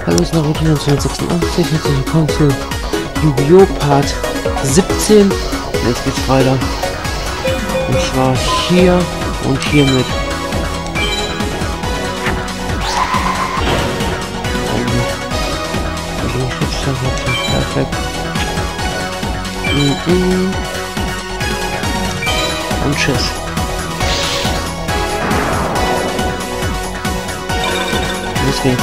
Hallo, ist Naruto 1986, herzlich willkommen zu Yu-Gi-Oh! Part 17. Und jetzt geht's weiter. Und zwar hier und hiermit. Perfekt. Und tschüss. Los geht's.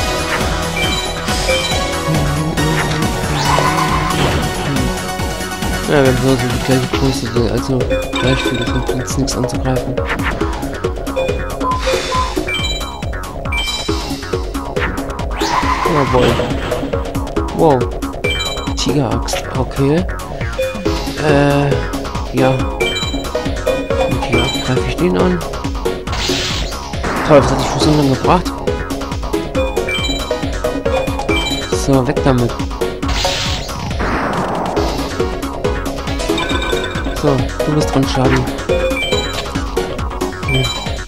Ja, wir haben so die gleiche Größe, also gleich viel, das macht uns nichts anzugreifen. Oh boy. Wow. Tigeraxt, okay. Ja. Und hier greife ich den an. Toll, was hat die Fusion dann gebracht? So, weg damit. So, du bist dran, Charlie. Hm.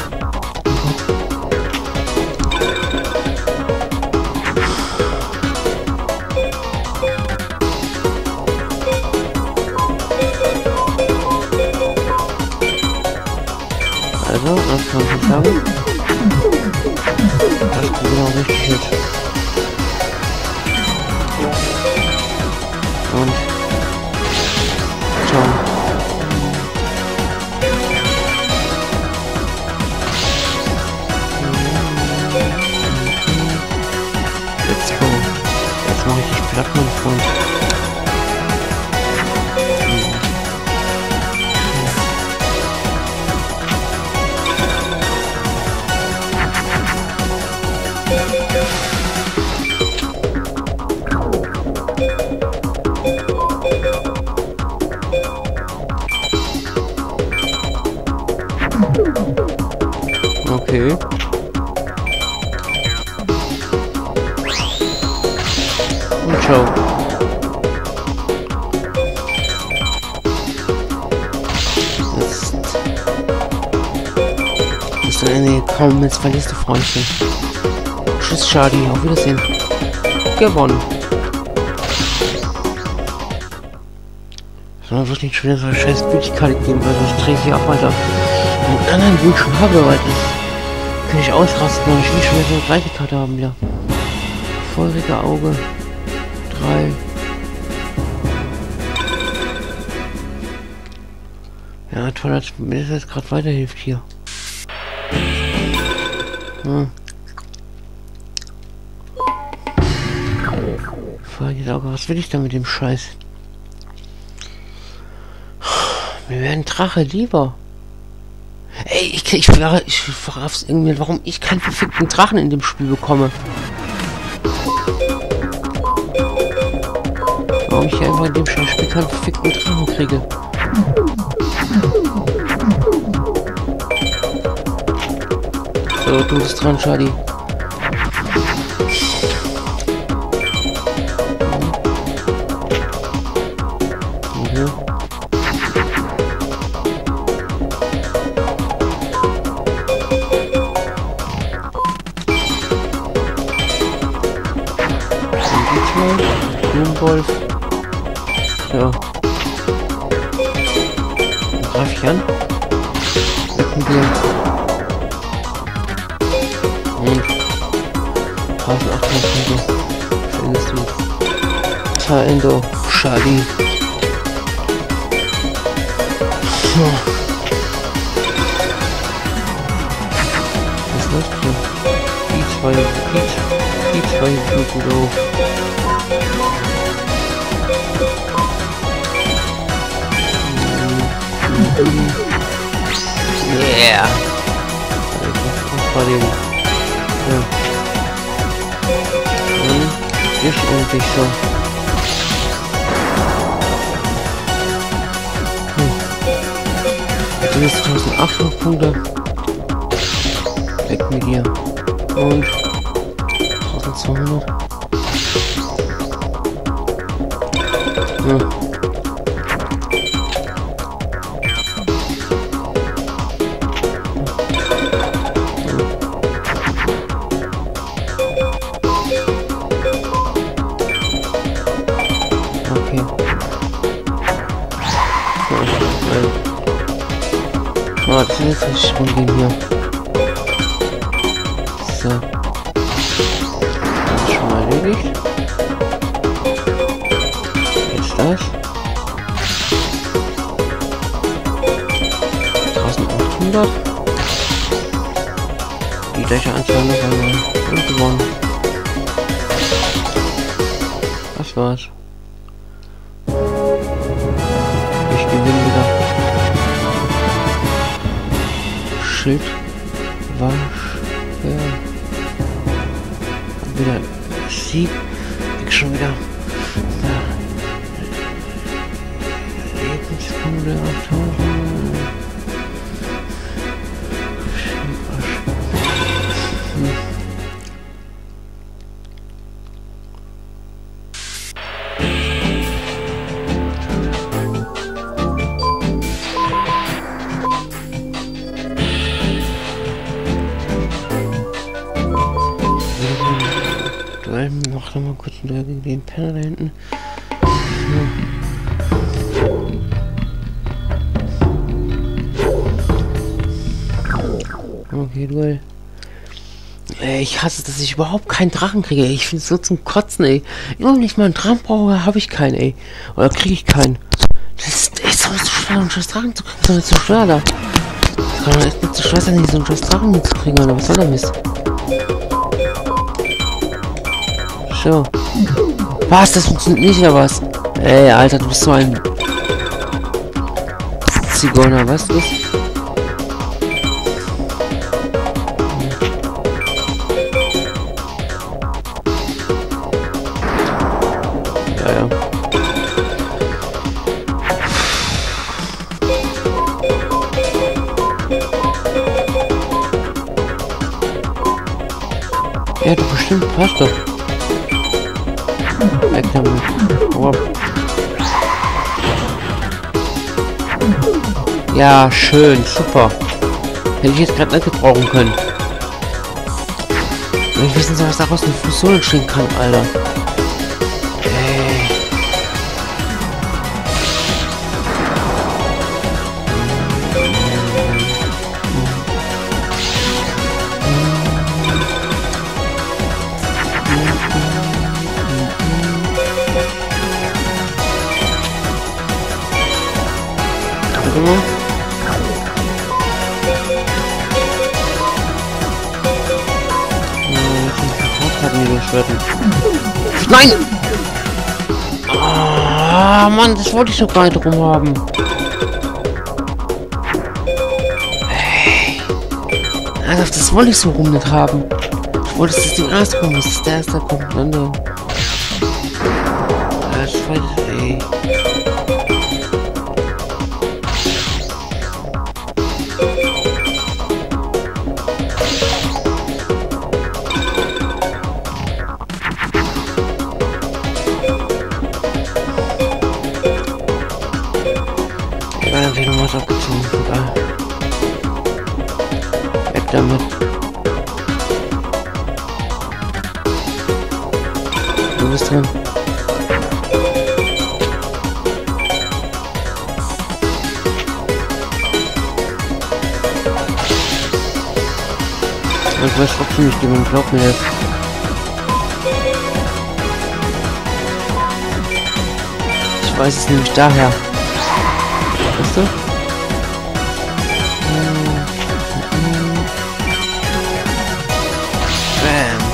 Also, das kann ich sagen. Das ist genau richtig jetzt. Und ciao. Let's go. Jetzt mache ich dich platt, mein Freund. Okay. Und ciao. Jetzt bist du in der Nähe gekommen, jetzt verlierst du, Freundchen. Tschüss, Charlie, auf Wiedersehen. Gewonnen. Ich soll wirklich schon wieder so eine scheiß Bildkarte geben, weil ich drehe hier ab, Alter. Einen anderen Wunsch habe, weil ich kann ich ausrasten und ich will schon wieder so eine gleiche Karte haben, ja. Feurige Auge. 3. Ja, toll, dass mir das jetzt gerade weiterhilft hier. Hm. Feuriges Auge, was will ich da mit dem Scheiß? Mir wäre ein Drache lieber. Ey, ich verraff's irgendwie, warum ich keinen verfickten Drachen in dem Spiel bekomme. Warum ich einfach in dem Spiel keinen verfickten Drachen kriege. So, du bist dran, Charlie. Mhm. Wolf. Ja. Greif ich an. Wecken wir. Und 1800 Punkte. Findest du. Taendo. Charlie. So. Was läuft hier? Die zwei fliegen doof. Yeah. Das war den. Ja. Und ich so. Jetzt sind es 1800 Punkte. Weg mit dir. Und 1200. Ja. Oh, das ist jetzt richtig rumgehen hier. So. Das ist schon mal erledigt. Jetzt das. 1800. Die gleiche Anzahl noch einmal. Und gewonnen. Das war's. Ich gewinne wieder. Schild. Wasch. Ja. Wieder Sieg. Ich schon wieder. Ja. Lebenspunkte 8000. Mach noch mal kurz den Penner da hinten. Okay, Duell. Ich hasse, dass ich überhaupt keinen Drachen kriege. Ich finde es so zum Kotzen, ey. Immer wenn ich mal einen Drachen brauche, habe ich keinen, ey. Oder kriege ich keinen. Das ist echt so schwer, einen scheiß Drachen zu kriegen. Das ist so schwer da. Das kann doch echt nicht so schwer sein, so einen scheiß Drachen zu kriegen, oder was soll der Mist? So. Was? Das funktioniert nicht, oder was? Ey, Alter, du bist so ein Zigeuner, was ist? Ja, ja. Ja, doch bestimmt, passt doch. Weg damit. Oh. Ja, schön, super. Hätte ich jetzt gerade nicht gebrauchen können. Wenn ich wissen soll, was daraus eine Fusion entstehen kann, Alter. Nein! Ah, Mann, das wollte ich doch gar nicht drum haben. Hey. Also, das wollte ich so rum nicht haben. Ich wollte, dass das Ding erst kommt, dass das der erste kommt. Dann das zweite, ey. Wie nochmal abgezogen. Egal. Weg damit. Du bist drin. Ich weiß trotzdem nicht, jemand glaubt mir jetzt. Ich weiß es nämlich daher. Weißt du? Bam.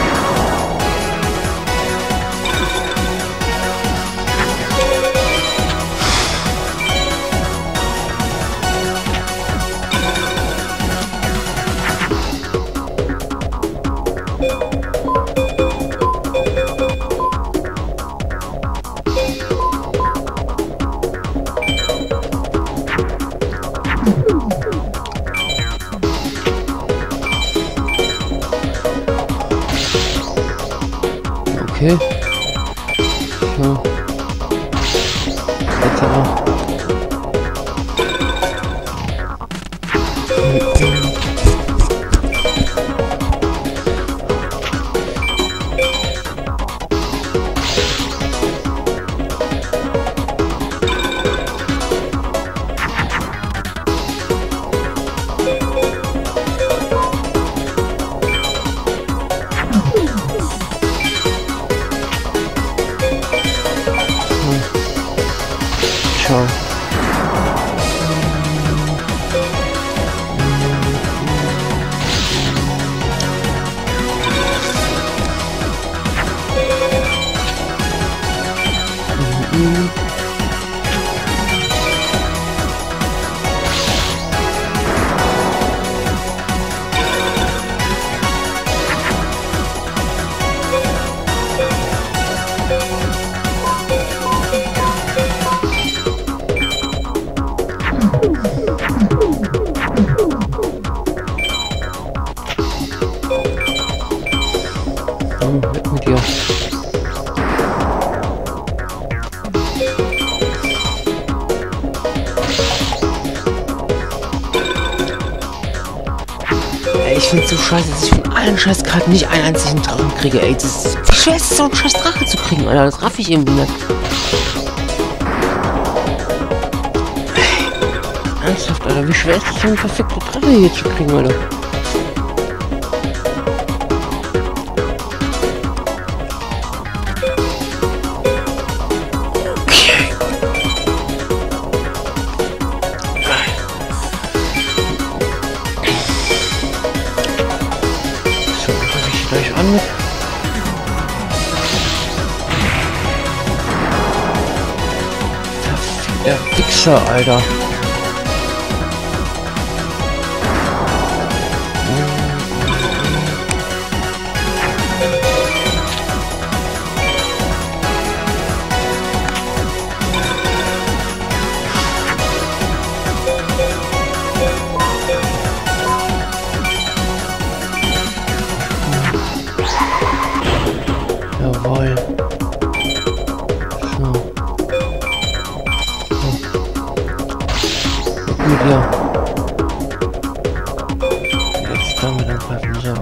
Okay. So. Jetzt aber. Ey, ich find's so scheiße, dass ich von allen Scheißkarten nicht einen einzigen Drachen kriege, ey. Wie schwer ist es, so einen scheiß Drache zu kriegen, Alter? Das raff ich irgendwie nicht. Ernsthaft, Alter, wie schwer ist es, so einen verfickten Drache hier zu kriegen, Alter? Gleich an mit. Der Wichser, Alter. Jawohl. So. Gut, ja. Jetzt können wir dann treffen. So.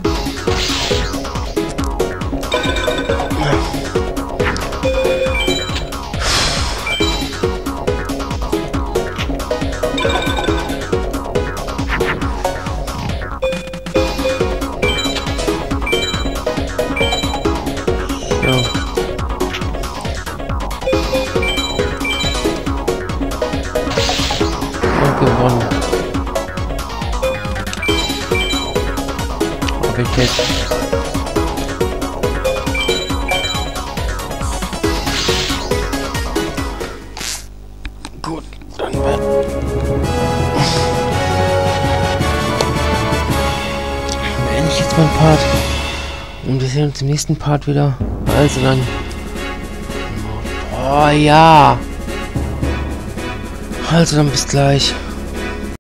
Gewonnen. Hab ich jetzt. Gut, dann beende ich jetzt meinen Part. Und wir sehen uns im nächsten Part wieder. Also dann. Oh ja. Also dann bis gleich.